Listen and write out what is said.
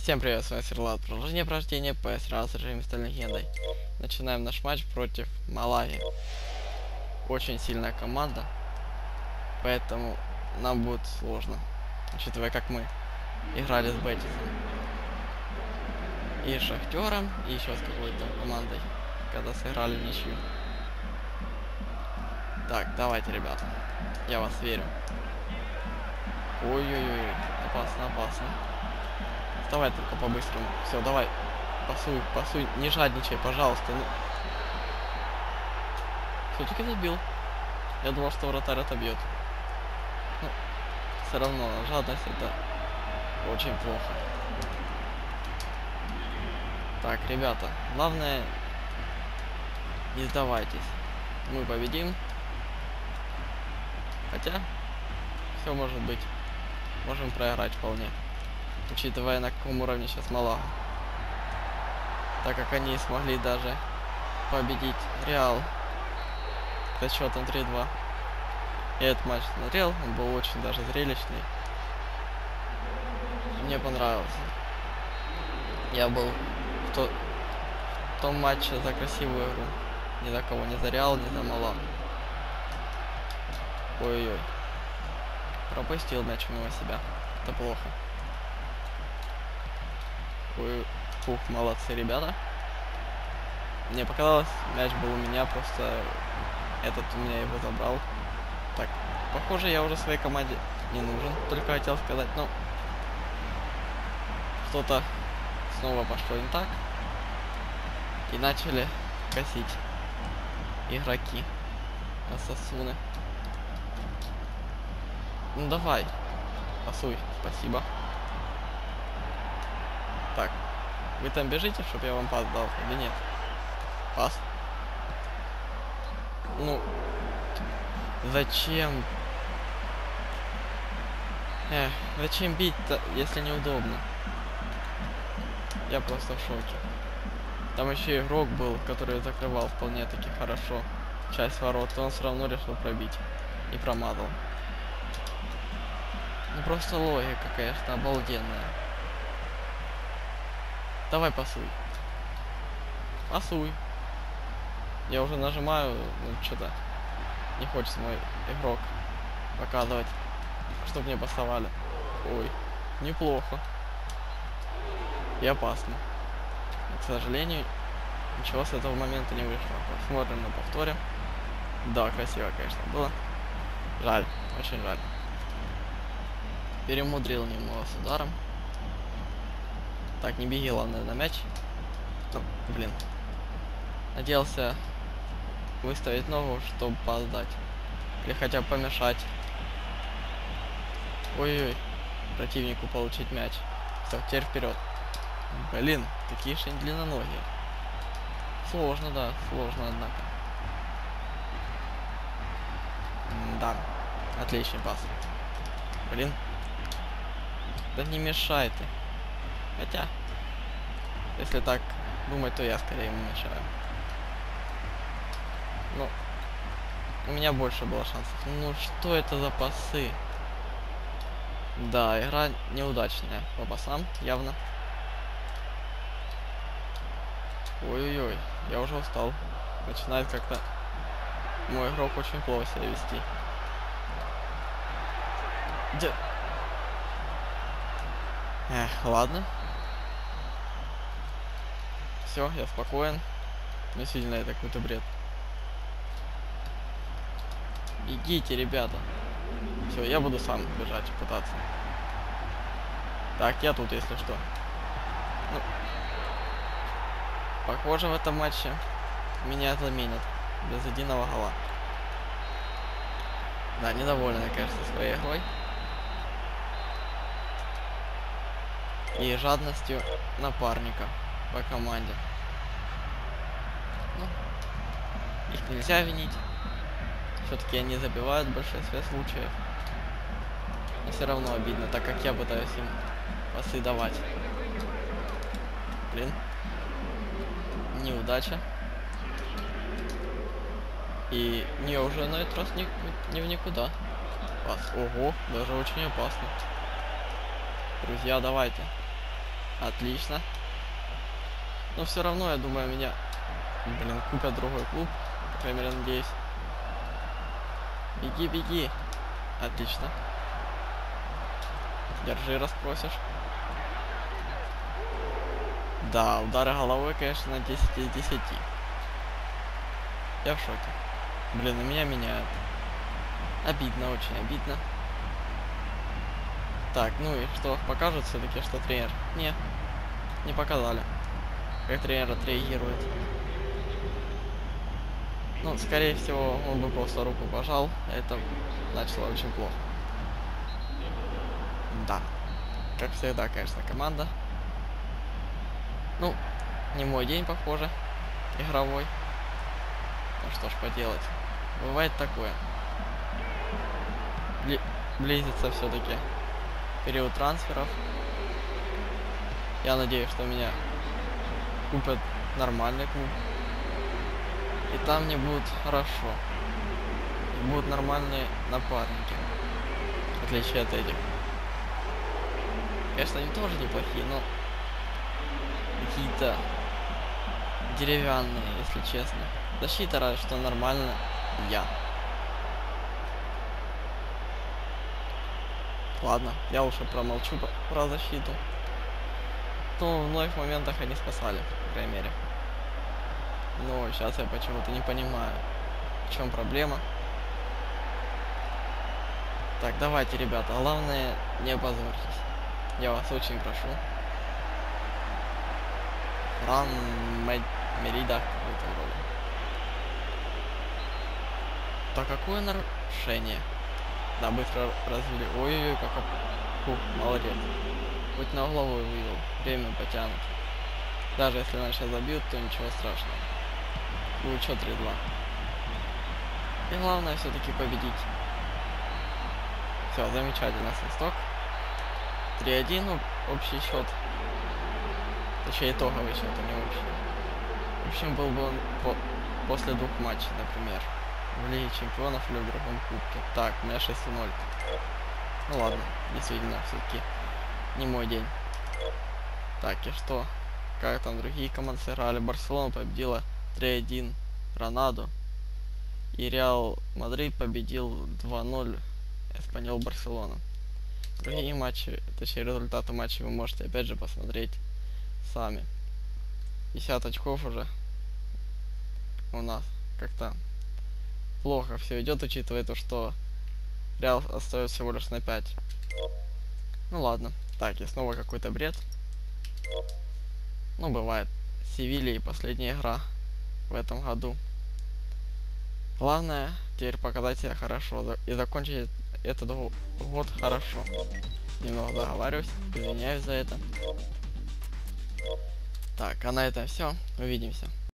Всем привет, с вами Серлат. Продолжение прохождения PS раз режим стальной легендой. Начинаем наш матч против Малави. Очень сильная команда, поэтому нам будет сложно, учитывая, как мы играли с Бетисом и Шахтером, и еще с какой-то командой, когда сыграли в ничью. Так, давайте, ребята, я вас верю. Ой-ой-ой, опасно, опасно. Давай только по-быстрому. Все, давай. Пасуй, пасуй. Не жадничай, пожалуйста. Ну. Все-таки забил. Я думал, что вратарь отобьет. Ну, все равно, жадность это очень плохо. Так, ребята, главное, не сдавайтесь. Мы победим. Хотя, все может быть. Можем проиграть вполне. Учитывая, на каком уровне сейчас Малага. Так как они смогли даже победить Реал со счетом 3-2. Я этот матч смотрел, он был очень даже зрелищный. Мне понравился. Я был в том матче за красивую игру. Ни за кого, ни за Реал, ни за Малагу. Ой-ой-ой. Пропустил мяч мимо себя. Это плохо. Ой, фух, молодцы, ребята. Мне показалось, мяч был у меня, просто этот у меня его забрал. Так, похоже, я уже своей команде не нужен, только хотел сказать, но что-то снова пошло не так. И начали косить игроки Осасуны. Ну давай, пасуй, спасибо. Так, вы там бежите, чтобы я вам пас дал или нет? Пас. Ну, зачем? Зачем бить-то, если неудобно? Я просто в шоке. Там еще игрок был, который закрывал вполне таки хорошо часть ворот, но он все равно решил пробить и промазал. Ну просто логика, конечно, обалденная. Давай пасуй. Пасуй. Я уже нажимаю, ну что-то не хочет мой игрок показывать, чтобы мне пасовали. Ой, неплохо. И опасно. Но, к сожалению, ничего с этого момента не вышло. Посмотрим на повторе. Да, красиво, конечно, было. Жаль, очень жаль. Перемудрил немного с ударом. Так, не беги, главное, на мяч. Ну, блин. Надеялся выставить ногу, чтобы поздать. Или хотя бы помешать. Ой-ой. Противнику получить мяч. Все, теперь вперед. Блин, такие же длинноногие. Сложно, да, сложно, однако. Да, отличный пас. Блин. Да не мешай ты. Хотя, если так думать, то я скорее ему мешаю. Но у меня больше было шансов. Ну что это за пасы? Да, игра неудачная по пасам, явно. Ой-ой-ой, я уже устал. Начинает как-то мой игрок очень плохо себя вести. Где? Ладно. Все, я спокоен. Действительно, это какой-то бред. Идите, ребята. Все, я буду сам бежать, пытаться. Так, я тут, если что. Ну, похоже, в этом матче меня заменят без единого гола. Да, недоволен, конечно, своей игрой. И жадностью напарника по команде. Ну, их нельзя винить. Все-таки они забивают в большинстве случаев. Но все равно обидно, так как я пытаюсь им пасы давать. Блин. Неудача. И не уже на этот раз не в никуда. Пас. Ого, даже очень опасно. Друзья, давайте. Отлично. Но все равно, я думаю, меня, блин, купят другой клуб. По крайней мере, надеюсь. Беги, беги. Отлично. Держи, расспросишь. Да, удары головой, конечно, на 10 из 10. Я в шоке. Блин, на меня меняют. Обидно, очень обидно. Так, ну и что, покажут все-таки, что тренер? Не показали. Как тренер отреагирует. Ну, скорее всего, он бы просто руку пожал. Это начало очень плохо. Да. Как всегда, конечно, команда. Ну, не мой день, похоже. Игровой. Ну что ж поделать. Бывает такое. Близится все-таки период трансферов. Я надеюсь, что меня купят нормальный клуб. И там мне будет хорошо. И будут нормальные напарники. В отличие от этих. Конечно, они тоже неплохие, но какие-то деревянные, если честно. Защита разве что нормально. Я. Ладно, я уже промолчу про защиту. Но в многих моментах они спасали, по крайней мере. Но сейчас я почему-то не понимаю, в чем проблема. Так, давайте, ребята, главное, не опозорьтесь. Я вас очень прошу. Ран Мерида какой-то вроде. Так, какое нарушение? Да, быстро развели. Ой-ой-ой, как молодец. Хоть на голову вывел. Время потянут. Даже если нас сейчас забьют, то ничего страшного. Будет счет 3-2. И главное все-таки победить. Все, замечательно, свисток. 3-1, ну, общий счет. Точнее, итоговый счет, а не общий. В общем, был бы он после 2 матчей, например. В Лиге Чемпионов или в другом кубке. Так, у меня 6-0. Ну ладно, действительно, все-таки не мой день. Так, и что? Как там другие команды сыграли? Барселона победила 3-1 Ронаду. И Реал Мадрид победил 2-0 Эспаньол Барселона. Другие матчи, точнее результаты матчей вы можете опять же посмотреть сами. 50 очков уже у нас. Как-то плохо все идет, учитывая то, что Реал остается всего лишь на 5. Ну ладно. Так, и снова какой-то бред. Ну, бывает. Севилья и последняя игра в этом году. Главное теперь показать себя хорошо и закончить этот год хорошо. Немного договариваюсь, извиняюсь за это. Так, а на этом все. Увидимся.